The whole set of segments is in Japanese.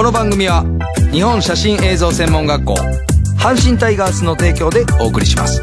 この番組は日本写真映像専門学校阪神タイガースの提供でお送りします。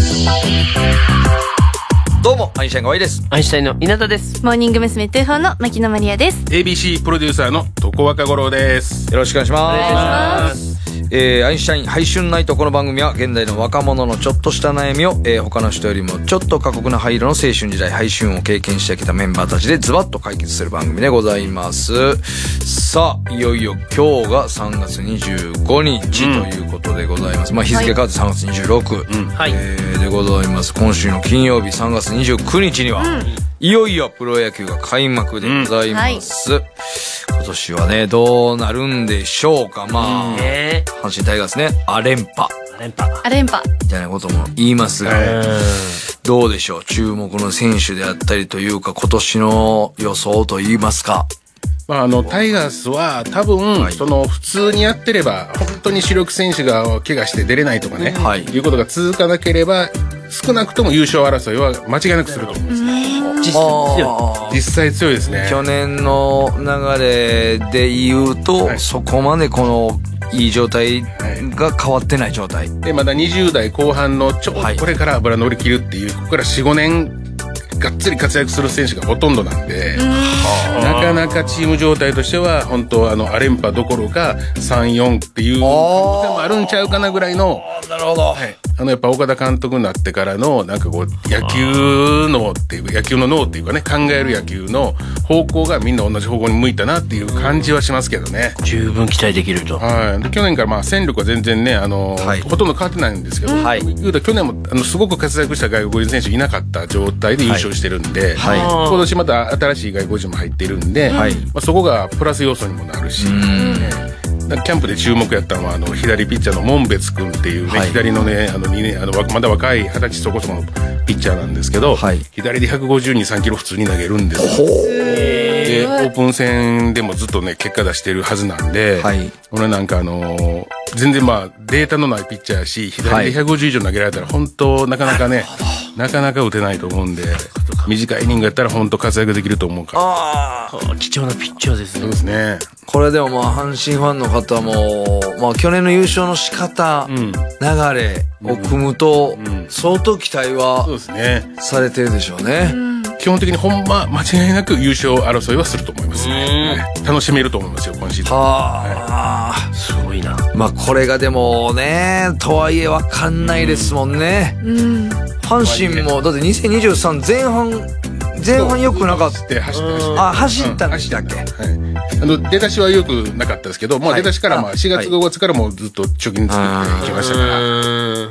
どうもアインシュタイン河合です。 アインシュタインの稲田です。 モーニング娘。24の牧野マリアです。 ABC プロデューサーの床若五郎です。 よろしくお願いします。 お願いします。 アインシュタイン配春ナイト。この番組は現代の若者のちょっとした悩みを、他の人よりもちょっと過酷な灰色の青春時代配春を経験してきたメンバーたちでズバッと解決する番組でございます。さあいよいよ今日が3月25日ということでございます。まあ日付変わって3月26、 はい、 でございます。今週の金曜日3月29日には、いよいよプロ野球が開幕でございます。今年はねどうなるんでしょうか。まあ、阪神タイガースねアレンパみたいなことも言いますが、どうでしょう、注目の選手であったりというか今年の予想といいますか。 まあ、タイガースは多分、その普通にやってれば本当に主力選手が怪我して出れないとかね、いうことが続かなければ少なくとも優勝争いは間違いなくすると思うんですね。実際強いですね。 去年の流れで言うと、そこまでこのいい状態が変わってない状態で、まだ20代後半のちょうどこれから油乗り切るっていう、ここから 4,5 年がっつり活躍する選手がほとんどなんで、なかなかチーム状態としては本当アレンパどころか 3,4 っていうこともあるんちゃうかなぐらいの。 なるほど。 やっぱ岡田監督になってからのなんかこう野球の脳っていうかね、考える野球の方向がみんな同じ方向に向いたなっていう感じはしますけどね。 十分期待できると。 で去年からまあ戦力は全然ねほとんど変わってないんですけど、言うと去年もすごく活躍した外国人選手いなかった状態で優勝してるんで、今年また新しい外国人も入っているんで、そこがプラス要素にもなるし、キャンプで注目やったのは左ピッチャーの門別君っていうね、左のねまだ若い20歳そこそこのピッチャーなんですけど、左で152、3キロ普通に投げるんですよ。でオープン戦でもずっとね結果出してるはずなんで、俺なんか全然まあデータのないピッチャーやし、左で150以上投げられたら本当なかなかねなかなか打てないと思うんで、短いイニングやったら本当活躍できると思うから。 貴重なピッチャーですね。 そうですね。 これでもまあ阪神ファンの方も、まあ去年の優勝の仕方、流れを組むと、相当期待はされてるでしょうね。 基本的にほんま間違いなく優勝争いはすると思いますね。楽しめると思いますよ今シーズン。 すごいな。 まあこれがでもねとはいえ分かんないですもんね。阪神もだって2023前半良くなかった。走ったんでしたっけ。 出だしは良くなかったですけど、出だしから4月5月からもずっと貯金作っていきましたから、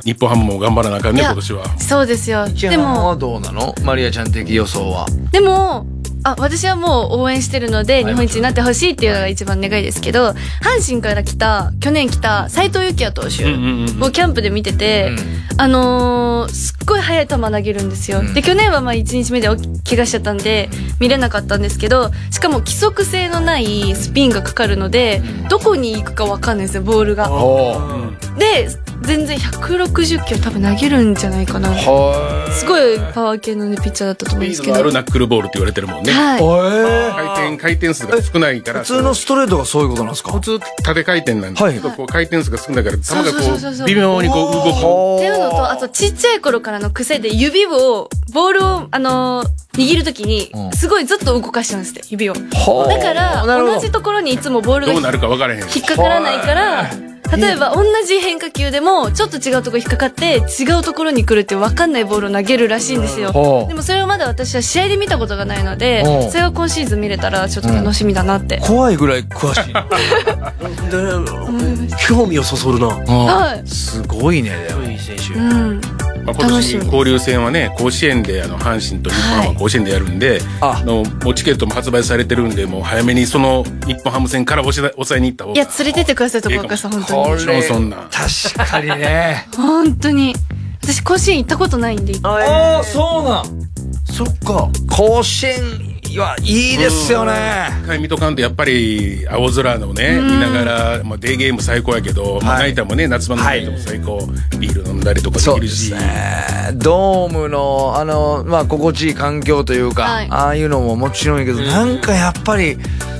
日本ハムも頑張らなあかんね今年は。 そうですよ。 でもどうなのマリアちゃん的予想は。 でも私はもう応援してるので日本一になってほしいっていうのが一番願いですけど、阪神から去年来た斎藤佑樹也投手をキャンプで見てて、すっごい速い球投げるんですよ。で去年は1日目で怪我しちゃったんで見れなかったんですけど、しかも規則性のないスピンがかかるのでどこに行くか分かんないんですよボールが。で全然160キロ多分投げるんじゃないかな。すごいパワー系の、ね、ピッチャーだったと思うんですけど、 スピードのあるナックルボールって言われてるもんね。回転数が少ないから。 普通のストレートがそういうことなんですか。 普通縦回転なんですけど、回転数が少ないから球がこう微妙にこう動くっていうのと、あとちっちゃい頃からの癖でボールを握るときにすごいずっと動かしちゃうんですって指を。だから同じところにいつもボールがどうなるか分からへん、 引っかからないから、例えば同じ変化球でもちょっと違うところ引っかかって違うところに来るっていう分かんないボールを投げるらしいんですよ。でもそれをまだ私は試合で見たことがないので、それを今シーズン見れたらちょっと楽しみだなって。 怖いぐらい詳しい。 興味をそそるな。 すごいね。 いい選手。 今年交流戦はね甲子園で阪神と日本ハムは甲子園でやるんで、もうチケットも発売されてるんで、もう早めにその日本ハム戦から抑えに行った方が。 いや連れてってくださいとかさ、本当に。 そんな確かにね。 本当に私甲子園行ったことないんで。 そうなん。そっか。甲子園はいいですよね。 一回見とかんとやっぱり青空のね見ながら、デーゲーム最高やけど、ナイターもね夏場のナイターも最高、ビール飲んだりとかできるし、 ドームの心地いい環境というか、ああいうのももちろんいいけど、なんかやっぱり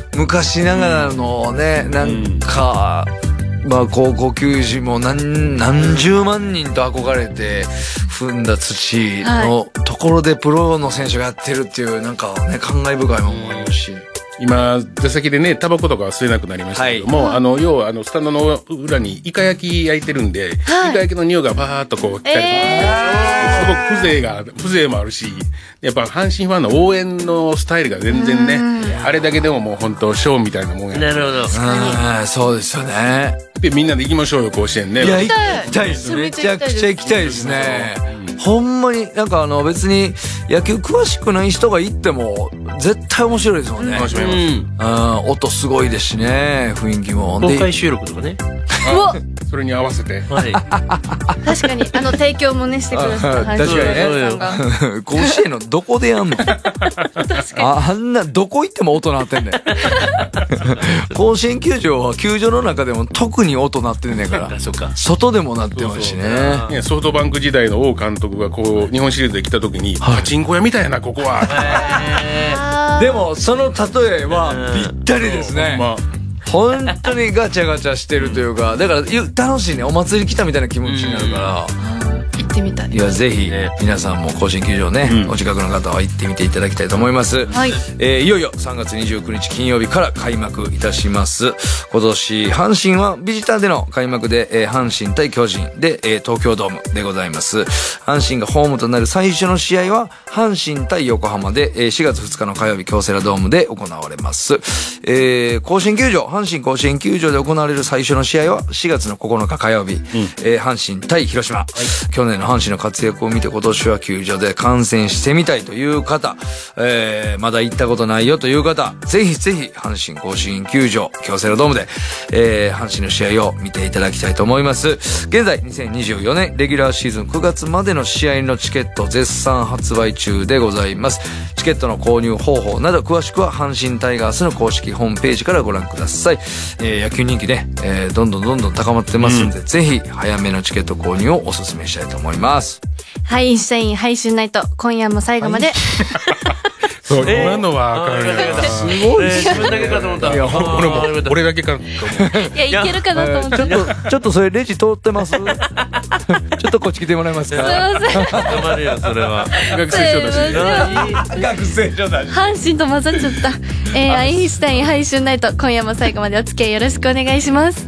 昔ながらのね、なんか、まあ高校球児も何十万人と憧れて踏んだ土のところでプロの選手がやってるっていうなんかね、感慨深いも思いますし。 今、座席でね、タバコとかは吸えなくなりましたけども、要は、スタンドの裏にイカ焼き焼いてるんで、イカ焼きの匂いがバーっとこう来たりとか、すごく風情もあるし、やっぱ阪神ファンの応援のスタイルが全然ね、あれだけでももう本当ショーみたいなもんや。 なるほど。 そうですよね。 で、みんなで行きましょうよ、甲子園ね。 いや、行きたいです。めちゃくちゃ行きたいですね。ほんまに、なんか別に野球詳しくない人が行っても絶対面白いですもんね。 楽しめます。音すごいですしね、雰囲気も。 公開収録とかね。 それに合わせて。 確かに、提供もね、してくださった。 確かにね。甲子園のどこでやんのあんな、どこ行っても音鳴ってんねん。甲子園球場は球場の中でも特に音鳴ってんねんから。外でも鳴ってますしね。 ソフトバンク時代の王監督がこう、日本シリーズで来た時に、パチンコ屋みたいな、ここは。 でも、その例えはぴったりですね。本当にガチャガチャしてるというか、だから楽しいね、お祭り来たみたいな気持ちになるから。 行ってみたい。 いや、ぜひ皆さんも甲子園球場ね、お近くの方は行ってみていただきたいと思います。いよいよ3月29日金曜日から開幕いたします。今年阪神はビジターでの開幕で、阪神対巨人で、東京ドームでございます。阪神がホームとなる最初の試合は阪神対横浜で、4月2日の火曜日京セラドームで行われます。甲子園球場、阪神甲子園球場で行われる最初の試合は4月の9日火曜日、阪神対広島。去年の阪神の活躍を見て今年は球場で観戦してみたいという方、まだ行ったことないよという方、ぜひぜひ阪神甲子園球場京セラドームで、阪神の試合を見ていただきたいと思います。現在2024年レギュラーシーズン9月までの試合のチケット絶賛発売中でございます。チケットの購入方法など詳しくは阪神タイガースの公式ホームページからご覧ください。野球人気ね、どんどん高まってますんで、ぜひ早めのチケット購入をお勧めしたいと思います。 はい、社員配信ナイト、今夜も最後まで。 そう、今のはあかんや。 すごい。自分だけかと思った。 いや、俺だけかと思った。 いや、いけるかなと思った。 ちょっとそれレジ通ってます。ちょっとこっち来てもらえますか。 すいません。 頑張るよ、それは。 学生証だし。 学生証だし。 阪神と混ざっちゃった。アインシュタイン配信ナイト、今夜も最後までお付き合いよろしくお願いします。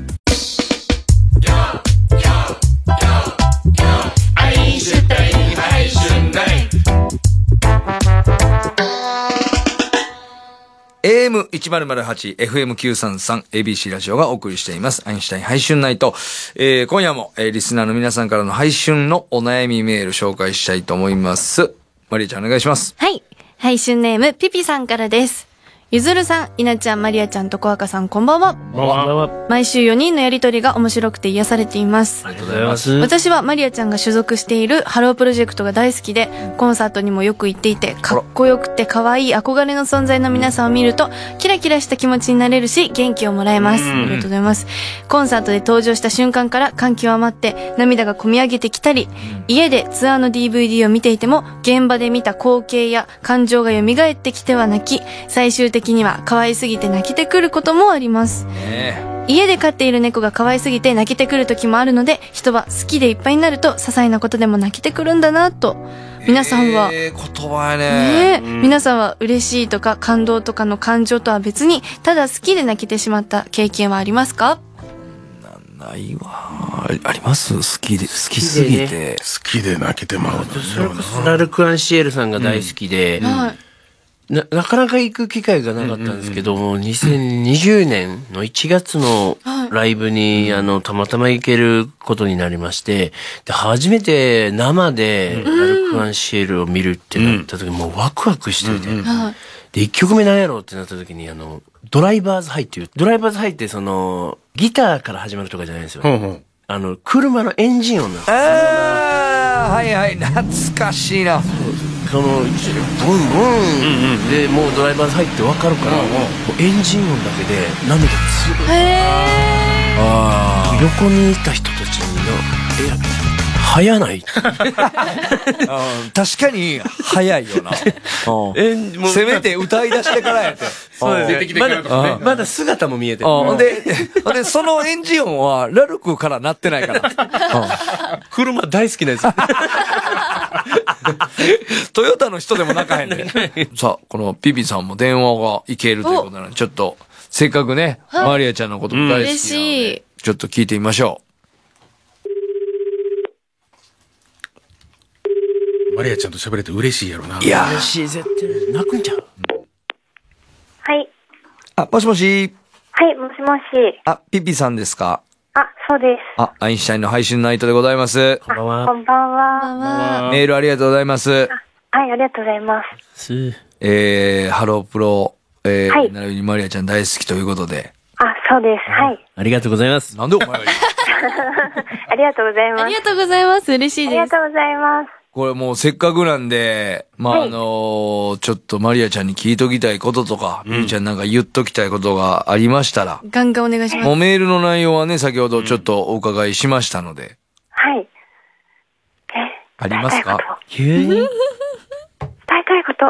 AM1008、FM933、ABC ラジオがお送りしています。アインシュタイン配信ナイト。今夜も、リスナーの皆さんからの配信のお悩みメール紹介したいと思います。マリアちゃんお願いします。 はい。配信ネーム、ピピさんからです。ゆずるさん、稲ちゃん、マリアちゃんとコアカさん、こんばんは。 こんばんは。 毎週4人のやりとりが面白くて癒されています。 ありがとうございます。 私はマリアちゃんが所属しているハロープロジェクトが大好きで、コンサートにもよく行っていて、かっこよくて可愛い憧れの存在の皆さんを見ると、キラキラした気持ちになれるし、元気をもらえます。ありがとうございます。コンサートで登場した瞬間から感極まって、涙がこみ上げてきたり、家でツアーの DVD を見ていても、現場で見た光景や感情が蘇ってきては泣き、最終的には可愛すぎて泣きてくることもあります。家で飼っている猫が可愛すぎて泣きてくる時もあるので、人は好きでいっぱいになると些細なことでも泣きてくるんだなと。皆さんは、 言葉やね。 皆さんは嬉しいとか感動とかの感情とは別に、ただ好きで泣けてしまった経験はありますか？ ないわ。あります？好きすぎて。 好きで泣けてまう。 それこそラルク・アンシエルさんが大好きで、なかなか行く機会がなかったんですけども、2020年の1月のライブに、たまたま行けることになりまして、で、初めて生でラルク・アンシエルを見るってなった時、もうワクワクしてて、で、1曲目何やろうってなった時に、ドライバーズハイっていう、ドライバーズハイってギターから始まるとかじゃないんですよ。車のエンジン音なんです。 はいはい、懐かしいな。 ブンブンでもうドライバーズ入って分かるから、もうエンジン音だけで涙つる。横にいた人たちの早ない確かに早いよな。せめて歌い出してからやって。 そうですね。 出てきてからとかね。 まだ姿も見えてる。 ほんで、そのエンジン音はラルクから鳴ってないから。 車大好きなやつ。 トヨタの人でも泣かへんね。さあ、このピピさんも電話がいけるということなので、ちょっと、せっかくね、マリアちゃんのことも大好きなので、 嬉しい。 ちょっと聞いてみましょマリアちゃんと喋れて嬉しいやろな。 う。いや嬉しい、絶対。泣くんちゃう？ はい。 もしもし。 はい、もしもし。 ピピさんですか？ そうです。 アインシュタインの配信ナイトでございます。 こんばんは。 こんばんは。 メールありがとうございます。 はい、ありがとうございます。 ハロープロ、 はい。 並びにマリアちゃん大好きということで。 そうです。はい。 ありがとうございます。 なんでお前が言うありがとうございます。 ありがとうございます。嬉しいありです。 がとうございます。 これもうせっかくなんで、 はい、 ちょっとマリアちゃんに聞いときたいこととか、みーちゃんなんか言っときたいことがありましたら、 ガンガンお願いします。 もうメールの内容はね、先ほどちょっとお伺いしましたので。 はい。 ありますか？ 急に？ 伝えたいこと。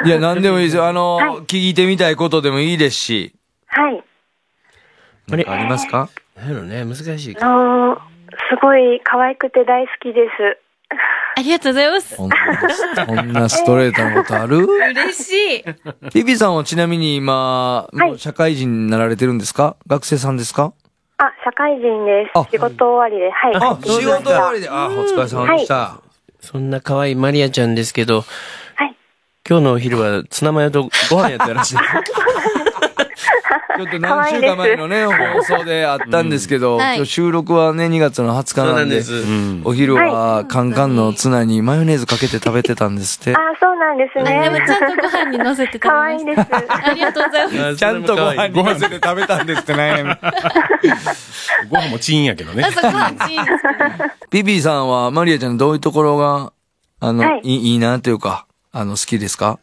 いや、なんでもいいですよ。 はい聞いてみたいことでもいいですし。 はい。 ありますか？ なんやろね、難しい。 すごい可愛くて大好きです。 ありがとうございます。 そんなストレートなことある？ 嬉しい。 ピピさんはちなみに今、もう社会人になられてるんですか？学生さんですか？ 社会人です。仕事終わりで、はい。 仕事終わりで、お疲れ様でした。 そんな可愛いマリアちゃんですけど、 はい。 今日のお昼はツナマヨとご飯やってらっしゃる。 ちょっと何週間前のね、放送であったんですけど、今日収録はね、2月の20日なんで、お昼はカンカンのツナにマヨネーズかけて食べてたんですって。 そうなんですね。 でもちゃんとご飯に乗せて食べました。 可愛いです。 ありがとうございます。 ちゃんとご飯に乗せて食べたんですってね。 ご飯もチンやけどね。 ピピさんはマリアちゃんのどういうところが、いいなというか、好きですか？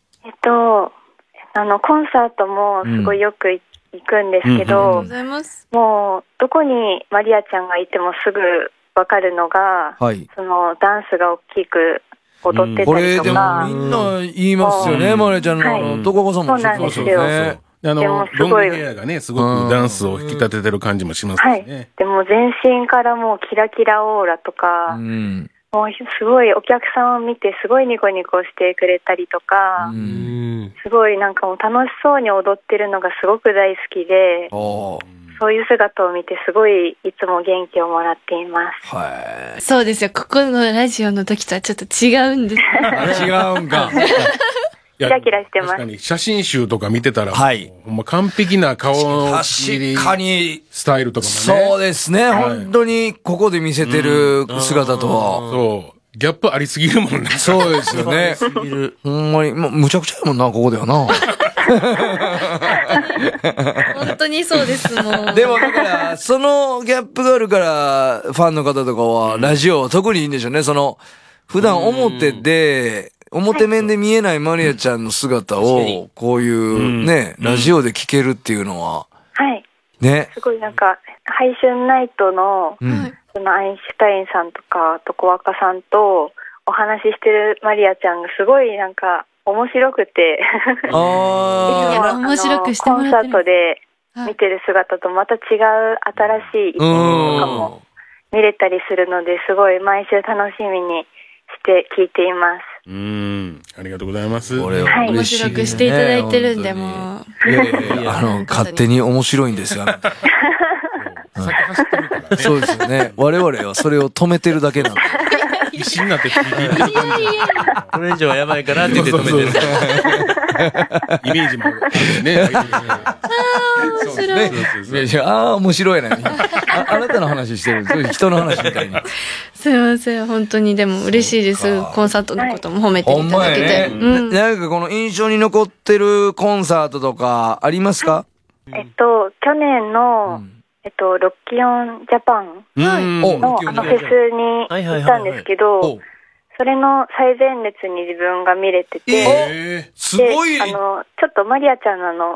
コンサートもすごいよく行くんですけど、もう、どこにマリアちゃんがいてもすぐわかるのが、そのダンスが大きく踊ってたりとか。 これでもみんな言いますよね、マリアちゃんの。どここさんもそうですよね。 でもロングヘアがね、すごくダンスを引き立ててる感じもしますね。 でも全身からもうキラキラオーラとか、もうすごいお客さんを見てすごいニコニコしてくれたりとか、すごいなんかもう楽しそうに踊ってるのがすごく大好きで、そういう姿を見てすごいいつも元気をもらっています。 そうですよ。ここのラジオの時とはちょっと違うんです。 違うんか。 キラキラしてます。 確かに写真集とか見てたら、ほんま完璧な顔の確かにスタイルとかもね。 そうですね。本当にここで見せてる姿とは。 そう。ギャップありすぎるもんね。 そうですよね。ほんまに、むちゃくちゃやもんな、ここではな。 本当にそうですもん。 でもだから、そのギャップがあるから、ファンの方とかは、ラジオは特にいいんでしょうね。普段表面で見えないマリアちゃんの姿を、こういうね、ラジオで聞けるっていうのは。ね。 すごいなんか、配信ナイトの、そのアインシュタインさんとか、とこわかさんとお話ししてるマリアちゃんがすごいなんか面白くて。 面白くしてもらってる。 コンサートで見てる姿とまた違う新しい一面とかも見れたりするので、すごい毎週楽しみにして聞いています。 ありがとうございます。 面白くしていただいてるんで、もう。 勝手に面白いんですよ。そうですよね。我々はそれを止めてるだけなんで。 必死になって聞いている感じ。 これ以上はやばいからって言って止めてる。 イメージもあるね。 面白い。 面白いね。あなたの話してる。人の話みたいに。 すいません。本当にでも嬉しいです。コンサートのことも褒めていただけて。 なんかこの印象に残ってるコンサートとかありますか？ 去年の、ロッキオンジャパンのフェスに行ったんですけど、それの最前列に自分が見れてて、 すごい。 ちょっとマリアちゃんの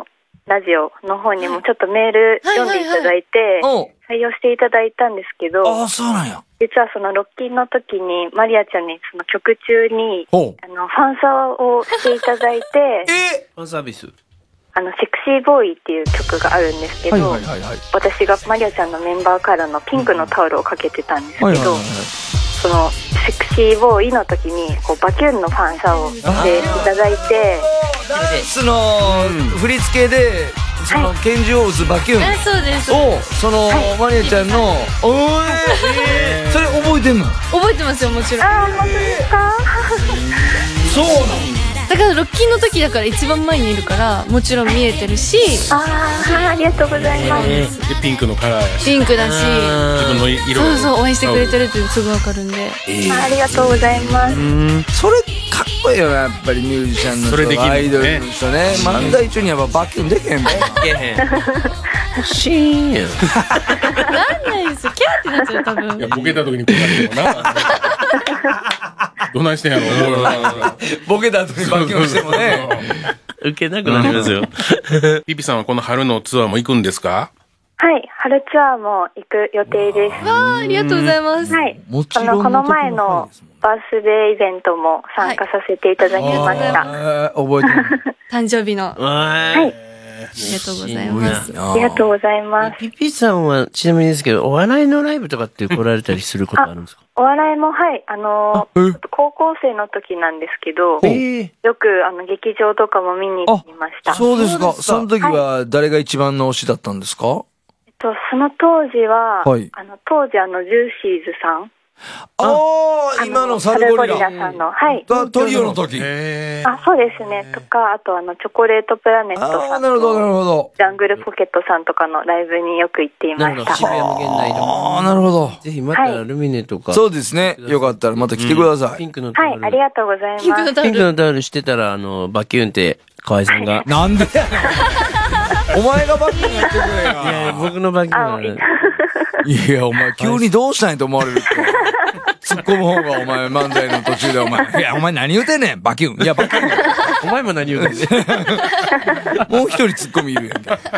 ラジオの方にもちょっとメール読んでいただいて、採用していただいたんですけど、 あ、そうなんや。 実はそのロッキンの時にマリアちゃんにその曲中にファンサをしていただいて、 ファンサービス。 セクシーボーイっていう曲があるんですけど、私がマリアちゃんのメンバーからのピンクのタオルをかけてたんですけど、そのセクシーボーイの時にこうバキュンのファンサをしていただいて、 その振り付けでその拳銃を撃つバキュンをそのマリアちゃんのそれ覚えてんの？ 覚えてますよ、もちろん。 ああ、本当ですか？ そうなの？ だからロッキンの時だから一番前にいるからもちろん見えてるし、 ありがとうございます。 でピンクのカラーやし、 ピンクだし、 自分の色そうそう応援してくれてるってすぐわかるんで、 ありがとうございます。 それかっこいいよな、やっぱりミュージシャンの人、アイドルの人ね。漫才中にやっぱバキュンできへんもん。 シーンやなんないですよ、キャーってなっちゃう多分。 いやボケた時にこうなるもんな。どないしてんやろ。 ボケた後にバキュンしてもね。 受けなくなりますよ。 ピピさんはこの春のツアーも行くんですか？ はい、春ツアーも行く予定です。 ありがとうございます。 はい、この前のバースデーイベントも参加させていただきました。 覚えてる。 誕生日の。 はい。 ありがとうございます。 ありがとうございます。 ピピさんはちなみにですけど、お笑いのライブとかって来られたりすることあるんですか？ お笑いも、はい、高校生の時なんですけど、よく劇場とかも見に行きました。 そうですか。その時は誰が一番の推しだったんですか？ その当時は、当時ジューシーズさん。 今のサルゴリラさんの、はい。 トリオの時。 そうですね。とか、あとチョコレートプラネットさん。 なるほど、なるほど。 ジャングルポケットさんとかのライブによく行っていました。 渋谷無限大とか。 なるほど。 ぜひまたルミネとか。 そうですね。よかったらまた来てください。 ピンクのタオル。 はい、ありがとうございます。 ピンクのタオルしてたら、バキュンって、河合さんが。 なんでやねん。お前がバキュンやってくれよ。 いや、僕のバキュンは。 いや、お前急にどうしたんやと思われるって。突っ込む方がお前漫才の途中でお前、いや、お前何言うてんねん、バキュン。いや、バキュン。 お前も何言うてんねん。 もう一人突っ込みいるやんか。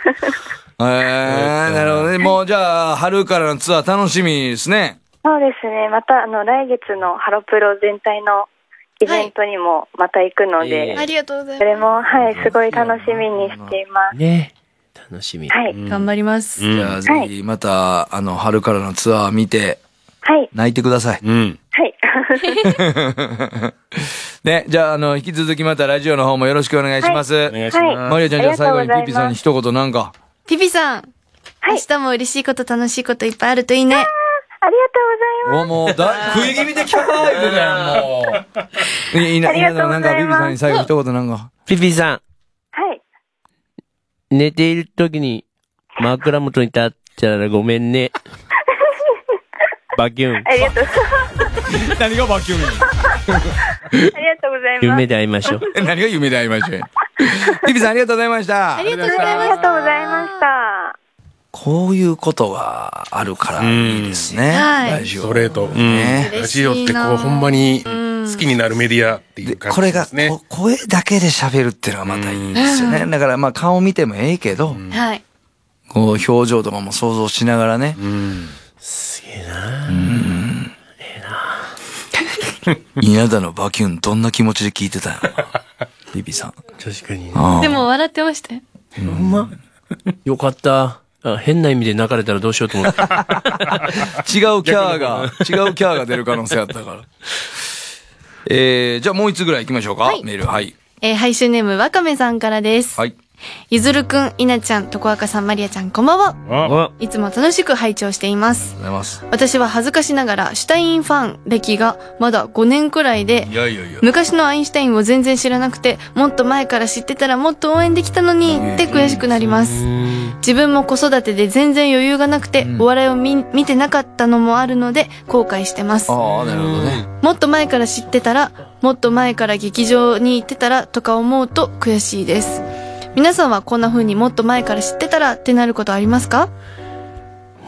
なるほどね。もうじゃあ、春からのツアー楽しみですね。 そうですね。また、来月のハロプロ全体のイベントにもまた行くので、 ありがとうございます。 それも、はい、すごい楽しみにしています。 ね。楽しみ。 はい。 頑張ります。 じゃあ、ぜひ、また、春からのツアー見て、 はい。 泣いてください。 うん。 はい。 ね、じゃあ、引き続きまたラジオの方もよろしくお願いします。 お願いします。 マリアちゃん、じゃあ最後にピピさんに一言なんか。 ピピさん。明日も嬉しいこと楽しいこといっぱいあるといいね。 ありがとうございます。 もう、食い気味でキャー言うてたやん、もう。いいな、なんか、ピピさんに最後一言なんか。 ピピさん。 はい。 寝ている時に枕元に立ったらごめんね。バキュン。 ありがとうございます。 何がバキュンありがとうございます。 夢で会いましょう。 何が夢で会いましょう。ピピさんありがとうございました。 ありがとうございました。 ありがとうございました。 こういうことがあるからいいですね。ラジオ。 ストレート。ラジオってこうほんまに好きになるメディアっていう感じですね。 これが声だけで喋るっていうのがまたいいんですよね。だからまあ顔見てもええけど、こう表情とかも想像しながらね。 すげえな。 稲田のバキュンどんな気持ちで聞いてたのビビさん。 確かに。 でも笑ってましたよ。 ほんまよかった。変な意味で泣かれたらどうしようと思って。 違うキャーが出る可能性あったから。じゃあもう一つぐらい行きましょうか。メール。はい。 配信ネームわかめさんからです。 はい。 ゆずるくん、いなちゃん、とこあかさん、まりあちゃん、こんばんは。いつも楽しく拝聴しています。 ありがとうございます。 私は恥ずかしながら、シュタインファン歴がまだ5年くらいで、昔のアインシュタインを全然知らなくて、もっと前から知ってたらもっと応援できたのに、って悔しくなります。自分も子育てで全然余裕がなくて、お笑いを見てなかったのもあるので、後悔してます。 ああ、なるほどね。 もっと前から知ってたら、もっと前から劇場に行ってたら、とか思うと悔しいです。皆さんはこんな風にもっと前から知ってたらってなることありますか？ もっと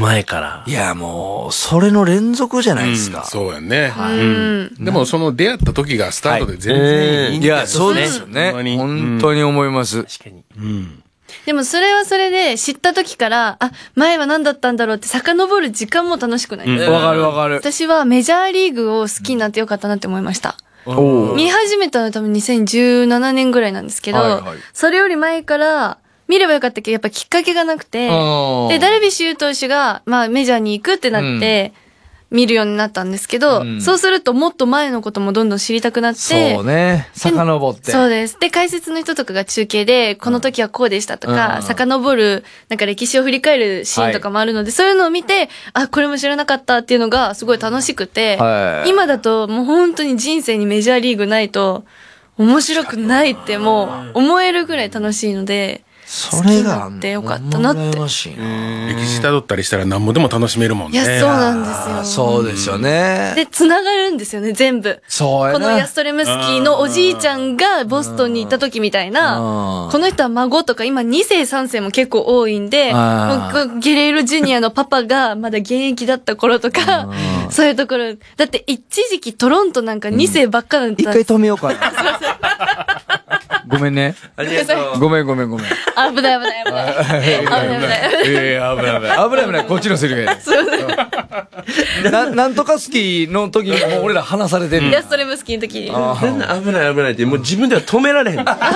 前から。 いや、もう、それの連続じゃないですか。 そうやね。でも、その出会った時がスタートで全然いいんだよ。 いや、そうですよね。本当に思います。 確かに。 でもそれはそれで知った時から、あ、前は何だったんだろうって遡る時間も楽しくないですか？ わかるわかる。 私はメジャーリーグを好きになってよかったなって思いました。見始めたのは多分2017年ぐらいなんですけど、それより前から見ればよかったけど、やっぱきっかけがなくて、で、ダルビッシュ有投手が、まあメジャーに行くってなって、見るようになったんですけど、そうするともっと前のこともどんどん知りたくなって。 そうね。遡って。 そうです。で、解説の人とかが中継で、この時はこうでしたとか、遡る、なんか歴史を振り返るシーンとかもあるので、そういうのを見て、あ、これも知らなかったっていうのがすごい楽しくて、今だともう本当に人生にメジャーリーグないと面白くないってもう思えるぐらい楽しいので、 それがあってよかったなって。 歴史辿ったりしたら何もでも楽しめるもんね。 いや、そうなんですよ。そうですよね。 で、繋がるんですよね、全部。 そうやな。 このヤストレムスキーのおじいちゃんがボストンに行った時みたいな、この人は孫とか、今2世3世も結構多いんで、ゲレーロジュニアのパパがまだ現役だった頃とか、そういうところ。だって一時期トロントなんか2世ばっかだった。 一回止めようかな。ごめんね。 ありがとう。 ごめん。危ない。 危ない。危ない。 いや危ない。こっちのセリフやね。なんとかスキーの時にもう俺ら話されてる。 ヤストレムスキーの時に。 危ないって、もう自分では止められへん。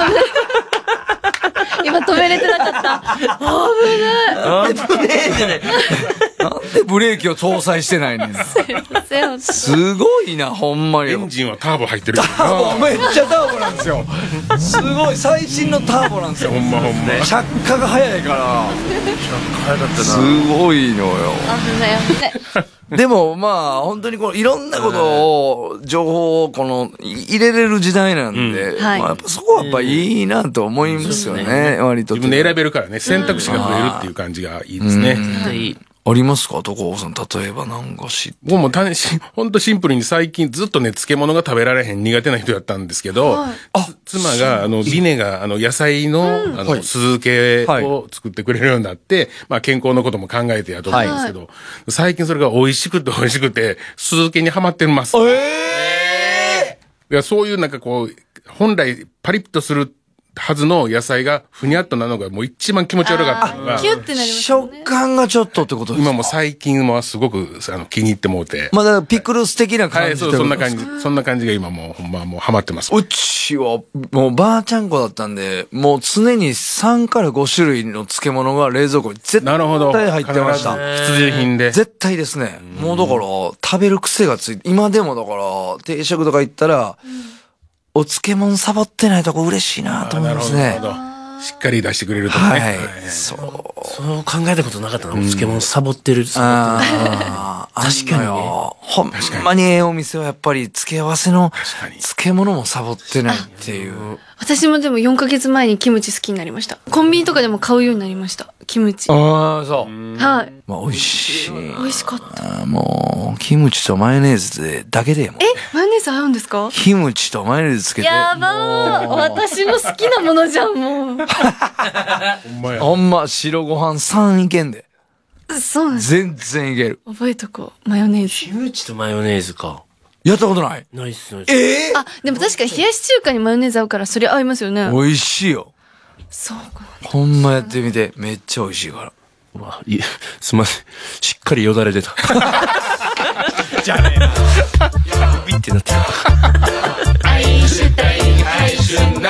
今止めれてなかった。危ない。 なんでブレーキを搭載してないねん。すごいな、ほんまに。 エンジンはターボ入ってる。 ターボ、めっちゃターボなんですよ。すごい、最新のターボなんですよ。 ほんま。 着火が早いから。 早かったな。 すごいのよ。 危ない。 でもまあ本当にこういろんなことを情報をこの入れれる時代なんで、まあやっぱそこはやっぱいいなと思いますよね。割と自分で選べるからね、選択肢が増えるっていう感じがいいですね。 ありますか、高尾さん。例えばなんか僕もほんとシンプルに最近ずっとね、漬物が食べられへん苦手な人やったんですけど、妻がビネが野菜の酢漬けを作ってくれるようになって、まあ健康のことも考えてやと思うんですけど、最近それが美味しくて酢漬けにハマってます。いや、そういうなんかこう、本来パリッとするはずの野菜がふにゃっとなのがもう一番気持ち悪かったのが、 キュッてなりますね。 食感がちょっとってことですか？ 今も最近はすごく気に入ってもうて。 まあだからピクルス的な感じ。 はい、そんな感じが今もうほんまもうハマってます。 うちはもうばあちゃん子だったんで、もう常に3から5種類の漬物が冷蔵庫に絶対入ってました。 必需品で。 絶対ですね。もうだから食べる癖がついて、今でもだから定食とか行ったら、お漬物サボってないとこ嬉しいなと思いますね。 しっかり出してくれるとね。 はい。そう考えたことなかったな。お漬物サボってる。確かにね。ほんまにええお店はやっぱり付け合わせの漬物もサボってないっていう。 私もでも4ヶ月前にキムチ好きになりました。コンビニとかでも買うようになりました。キムチ。 ああ、そう。 はい。 まあ美味しい。 美味しかった。 もう、キムチとマヨネーズだけでも。 マヨネーズ合うんですか？ キムチとマヨネーズつけて。 やばー。私の好きなものじゃん、もう。 ほんま、白ご飯3いけんで。 そうなんです。 全然いける。 覚えとこう。マヨネーズ。 キムチとマヨネーズか。 やったことない？ ないっす。 あ、でも確かに冷やし中華にマヨネーズ合うから、それ合いますよね。 美味しいよ。 そうか。 ほんまやってみて。めっちゃ美味しいから。 うわ、すいません。しっかりよだれ出た。 じゃねえな。 ビッてなってる。 愛したい、愛しない。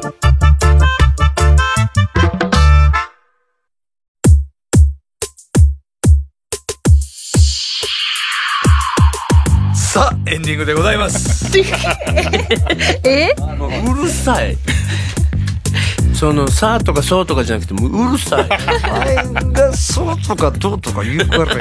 さあ、エンディングでございます。 うるさい。その、さとかそうとかじゃなくて、もううるさい。 前がそうとかどうとか言うから。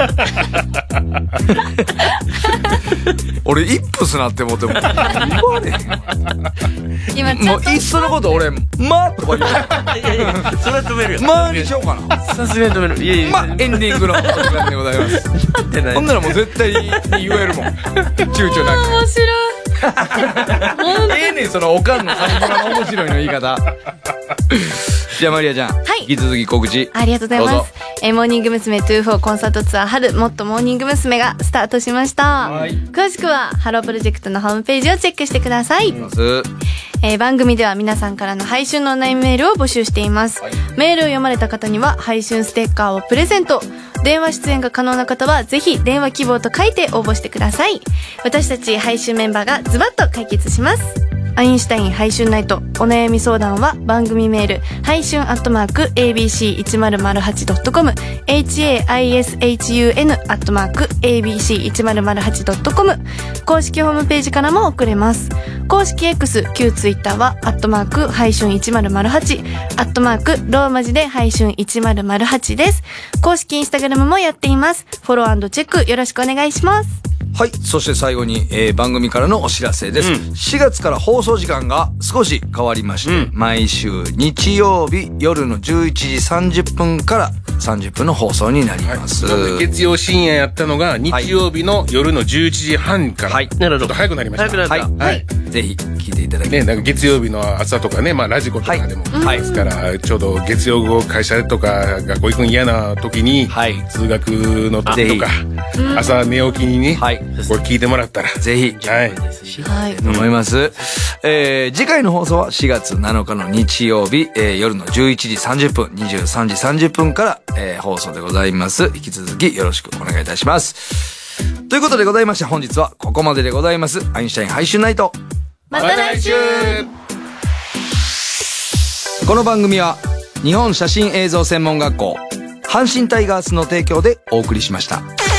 俺、イップスなって思っても、言われへん。 今もう、いっそのこと俺、まとか言う。 それは止めるよ。 まにしようかな。 さすがに止める。いやいや。 ま、エンディングのお時間でございます。ほんならもう絶対に言えるもん。躊躇なく。 面白い。 ええねん、そのおかんのサニグマの面白いの言い方。じゃあマリアちゃん、引き続き告知。 ありがとうございます。モーニング娘。24コンサートツアー春もっとモーニング娘。がスタートしました。詳しくはハロープロジェクトのホームページをチェックしてください。番組では皆さんからの配信のお悩みメールを募集しています。メールを読まれた方には配信ステッカーをプレゼント。電話出演が可能な方はぜひ電話希望と書いて応募してください。私たち配信メンバーがズバッと解決します。アインシュタイン配信ナイト、お悩み相談は番組メール配信@abc1008.com haishun@abc1008.com 公式ホームページからも送れます。公式 X 旧 Twitter は配信1008ローマ字で配信1008です。公式インスタグラムもやっています。フォロー&チェックよろしくお願いします。 はい。そして最後に、番組からのお知らせです。4月から放送時間が少し変わりまして、毎週日曜日夜の11時30分から30分の放送になります。 月曜深夜やったのが日曜日の夜の11時半から、ちょっと早くなりました。 はい。ぜひ聞いていただきたい。 なんか月曜日の朝とかね、まあラジコとかでもですから、ちょうど月曜後会社とか学校行くん嫌な時に、通学の時とか、朝寝起きにね、これ聞いてもらったらぜひと思います。次回の放送は4月7日の日曜日、夜の11時30分23時30分から、放送でございます。引き続きよろしくお願いいたします。ということでございまして、本日はここまででございます。アインシュタイン配信ナイト、 また来週。 この番組は日本写真映像専門学校阪神タイガースの提供でお送りしました。